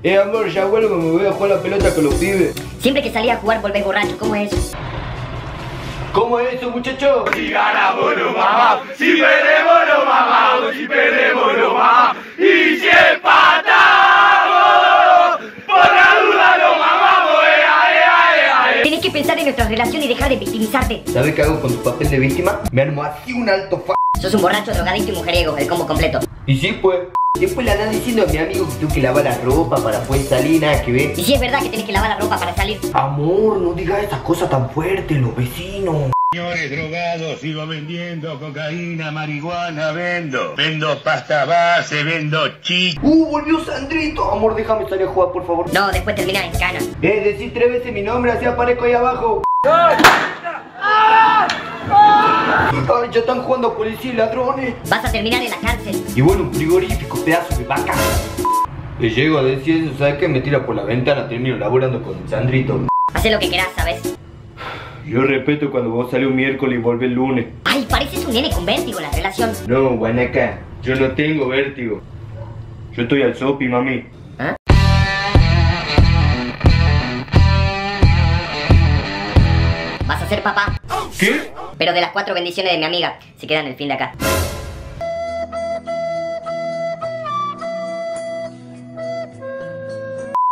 Amor, ya vuelvo, me voy a jugar la pelota con los pibes. Siempre que salía a jugar volvés borracho, ¿cómo es eso? ¿Cómo es eso, muchacho? Si ganamos lo mamamos, si perdemos lo mamamos, si perdemos lo mamamos, y si empatamos, por la duda lo mamamos, Tenés que pensar en nuestra relación y dejar de victimizarte. ¿Sabes qué hago con tu papel de víctima? Me armo así un alto Sos un borracho, drogadicto y mujeriego, el combo completo. Y sí, pues. Después le andan diciendo a mi amigo que tengo que lavar la ropa para poder salir, nada que ver. Y si es verdad que tenés que lavar la ropa para salir. Amor, no digas esas cosas tan fuertes, los vecinos. Señores drogados, sigo vendiendo cocaína, marihuana, vendo pasta base, vendo chis. Volvió Sandrito. Amor, déjame salir a jugar, por favor. No, después terminás en cana. Decir 3 veces mi nombre, así aparezco ahí abajo. Ay, ya están jugando policía y ladrones. Vas a terminar en la cárcel. Y bueno, un frigorífico, pedazo de vaca. Le llego a decir eso, ¿sabes qué? Me tira por la ventana, termino laburando con Sandrito. Hacé lo que querás, ¿sabes? Yo respeto cuando vos salís un miércoles y volvés el lunes. Ay, pareces un nene con vértigo en la relación. No, guanaca, yo no tengo vértigo. Yo estoy al sopi, mami. ¿Ah? Vas a ser papá. ¿Qué? Pero de las 4 bendiciones de mi amiga, se quedan el fin de acá.